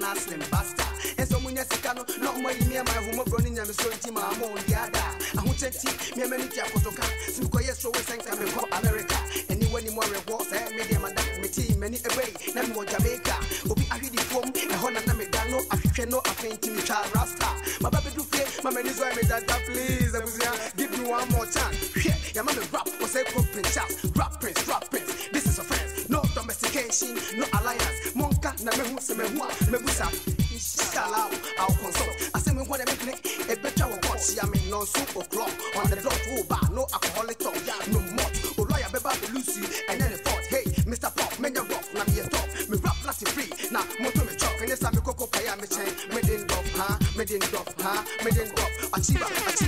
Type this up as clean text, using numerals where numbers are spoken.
slim basta. And so when you're sick, no more in me, my home running and so team, I'm on the other. I won't take me a minute for to come. Some quiet show is I'm from America. Anyone more rewards, medium and that me team, many away, none more Jamaica. Obi I read the form, and Honda Medano, I no, I think to me, child Rasta. My baby do fear, my man is why I made that, please. I was give me one more chance. Yeah, your man rap was a cooking chance. Rap prince, this is a friend. No domestication, no alliance. Monka, na me who se me hua, me busa. Inshallah, I'll consult. I say me want to make a better watch. I mean, no soup or clock on the dog bar, no alcoholic talk, no more. Oh, lawyer, baby, Lucy, and then the fort. Hey, Mr. Pop, men your rock, now be a top. Me rap plasty free, now motor me chalk, and yes, I'm a cocoa pay, me chain, me didn't drop, huh? Me didn't drop, huh? Me didn't drop. Achieva.